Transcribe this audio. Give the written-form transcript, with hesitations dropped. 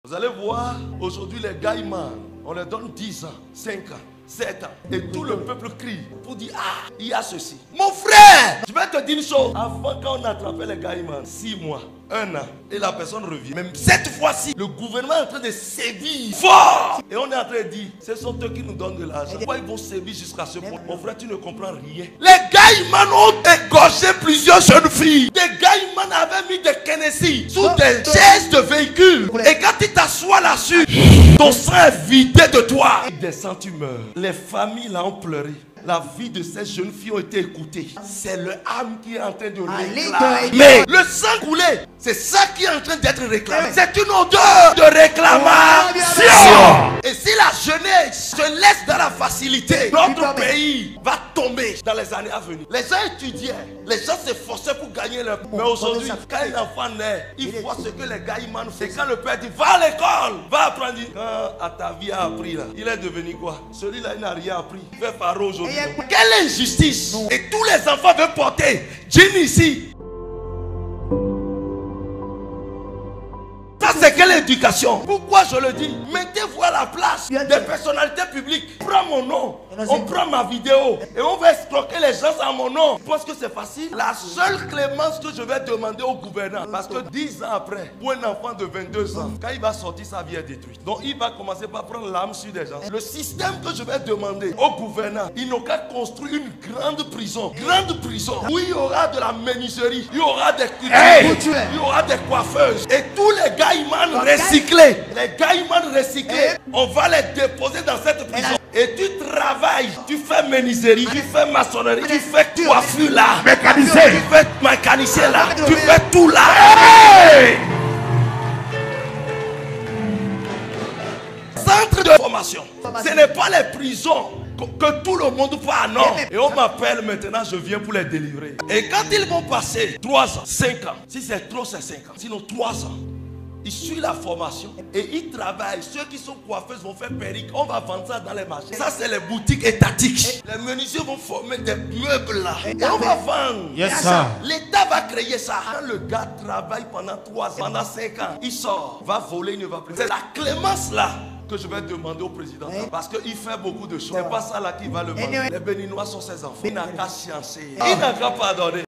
Vous allez voir, aujourd'hui les gaïmans, on leur donne 10 ans, 5 ans, 7 ans. Et tout le peuple crie pour dire, ah, il y a ceci. Mon frère, je vais te dire une chose. Avant, quand on attrapait les gaïmans, 6 mois, 1 an, et la personne revient. Même cette fois-ci, le gouvernement est en train de sévir fort. Et on est en train de dire, ce sont eux qui nous donnent de l'argent. Pourquoi ils vont sévir jusqu'à ce point? Mon frère, tu ne comprends rien. Les gaïmans ont égorgé plusieurs jeunes filles. Des gaïmans avaient mis des Kennedy sous des chaises de véhicules. Et quand tu t'assois là-dessus, ton sang est vidé de toi. Tu descends, tu meurs. Les familles là ont pleuré. La vie de ces jeunes filles ont été écoutées. C'est le âme qui est en train de réclamer. Mais le sang coulé, c'est ça qui est en train d'être réclamé. C'est une odeur de réclamation. Et si la jeunesse se laisse dans la facilité, notre pays va tomber dans les années à venir. Les gens étudiaient, les gens s'efforçaient pour gagner leur... Mais aujourd'hui, quand un enfant naît, il voit ce que les gars ils mangent. C'est quand le père dit, va à l'école, va apprendre. Quand Atavi a appris là, il est devenu quoi? Celui-là, il n'a rien appris. Il fait pharaon aujourd'hui. Quelle injustice! Et tous les enfants veulent porter jean ici. Ça c'est quelle éducation? Pourquoi je le dis? Mettez-vous à la place des personnalités publiques. Prends mon nom, on prend ma vidéo et on va escroquer les gens à mon nom. Parce que c'est facile. La seule clémence que je vais demander au gouverneur, parce que 10 ans après, pour un enfant de 22 ans, quand il va sortir, sa vie est détruite. Donc il va commencer par prendre l'âme sur des gens. Le système que je vais demander au gouverneur, il n'a qu'à construire une grande prison. Grande prison où il y aura de la menuiserie, il y aura des cultures, il y aura des coiffeuses. Et tous les gars recyclés, les gaïmans recyclés, on va les déposer dans cette prison. Et tu travailles, tu fais menuiserie, tu fais maçonnerie, tu fais coiffure là, mécanicien, tu fais mécanicien là, tu fais tout là. Hey! Centre de formation, ce n'est pas les prisons que tout le monde part, non. Et on m'appelle maintenant, je viens pour les délivrer. Et quand ils vont passer 3 ans, 5 ans, si c'est trop c'est 5 ans, sinon 3 ans, ils suivent la formation et ils travaillent. Ceux qui sont coiffeuses vont faire perruque. On va vendre ça dans les marchés. Ça, c'est les boutiques étatiques. Les menuisiers vont former des meubles là. Et on va vendre. L'État va créer ça. Quand le gars travaille pendant 3 ans, pendant 5 ans, il sort, va voler, il ne va plus. C'est la clémence là que je vais demander au président. Parce qu'il fait beaucoup de choses. C'est pas ça là qui va le vendre. Les Béninois sont ses enfants. Il n'a qu'à sciencer. Il n'a qu'à pardonner.